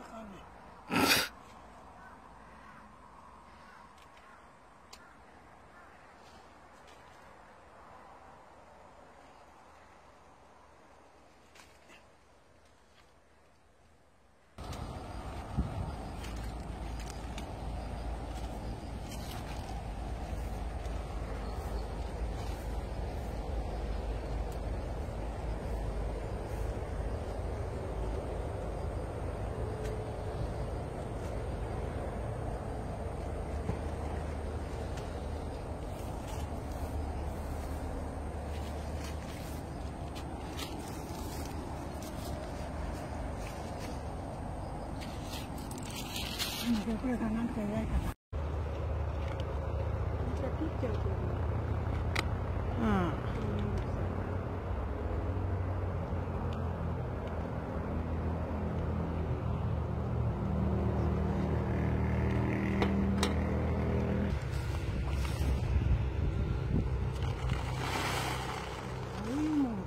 これからなんとかやりかな。じゃあ切っちゃうけど。そういうもんか。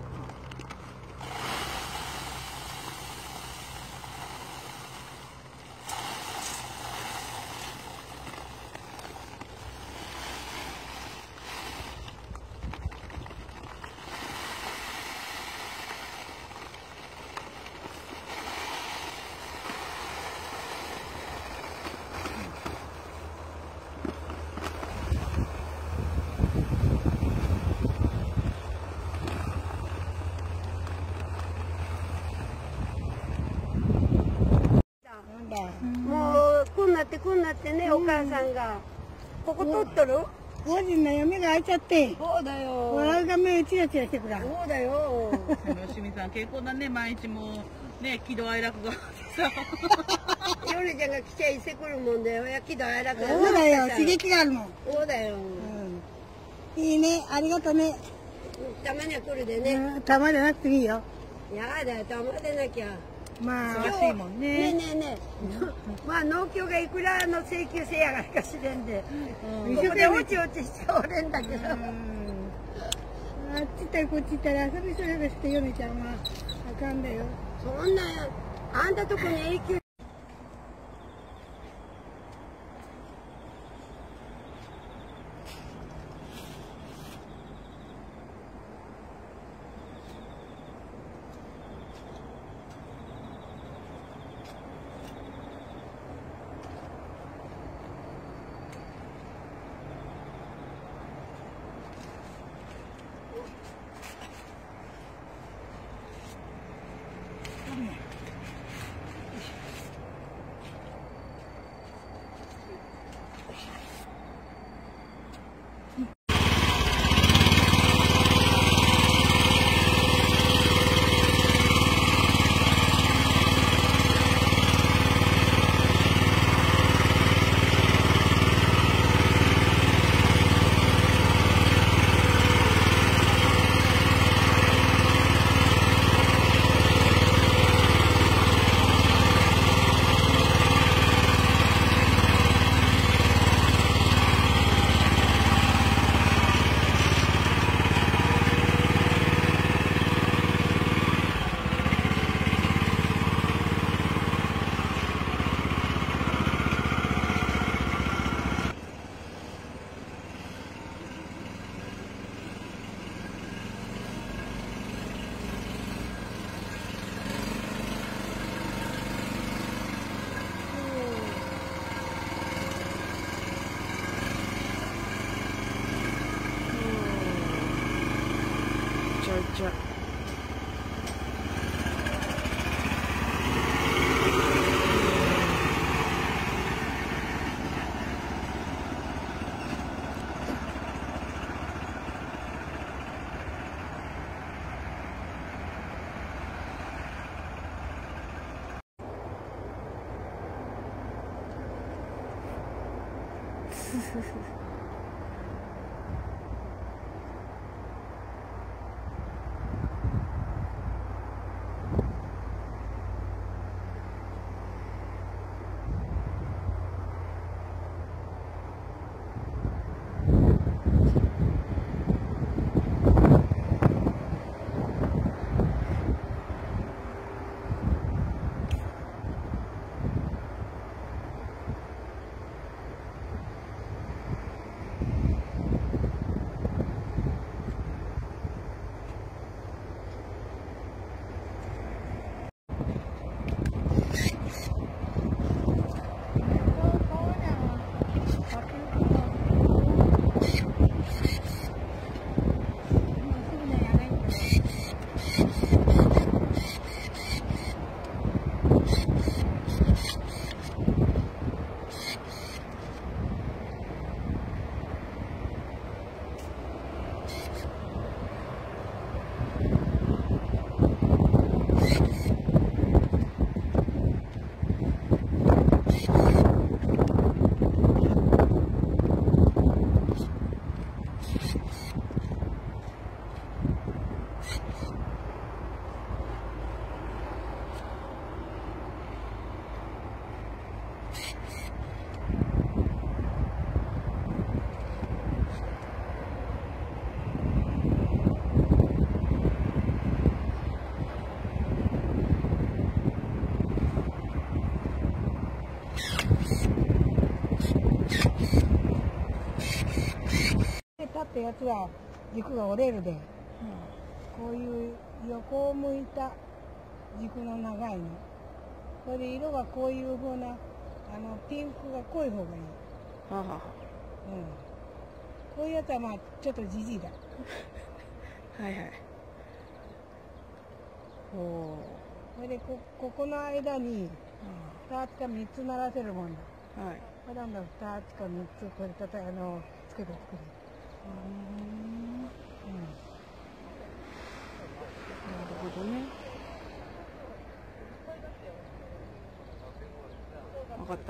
もうこんなってね、お母さんがここ取っとる5時のよ、目が開いちゃって。そうだよ。笑うが目チラチラしてくら。そうだよ。 清水さん健康だね、毎日もね、喜怒哀楽がさ。 ヨネちゃんが来ちゃいせくるもんだよ。喜怒哀楽が。そうだよ、刺激があるもん。そうだよ。いいね、ありがとうね。たまには来るでね。たまでなくていいよ。やだよ、たまでなきゃ。まあ、忙しいもんね。ねえねえ。まあ、農協がいくらの請求せやがるかしれんで。ここでおちおちしておれんだけど。あっち行ったりこっち行ったら遊びそれがしてヨネちゃんはあかんだよ。そんな、あんたとこに永久。ちゃ。 ってやつは軸が折れるで、こういう横を向いた軸の長いの。それで色がこういう風なピンクが濃い方がいい。こういうやつはまあちょっとジジイだ。 はいはい。 それでここの間に2つか3つならせるもんだ。 はい。 これなんだ2つか3つこれつけて作る。なるほどね。分かった。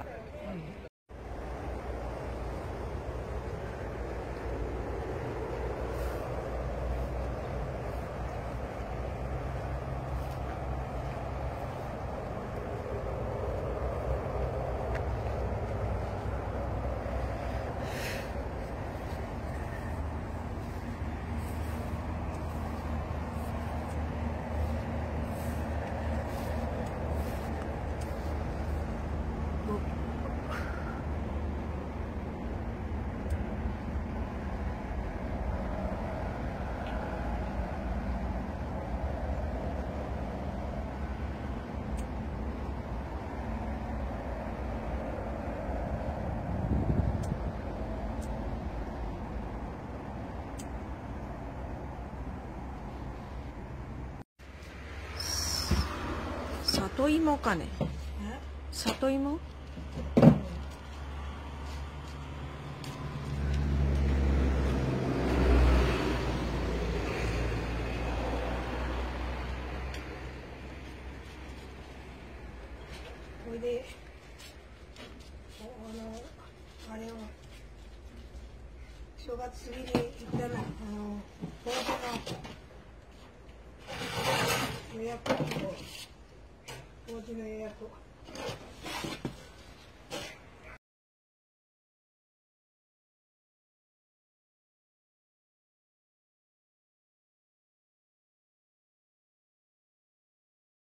里芋かね。里芋。 これであれを正月過ぎに行ったら法事の予約を法事の予約を。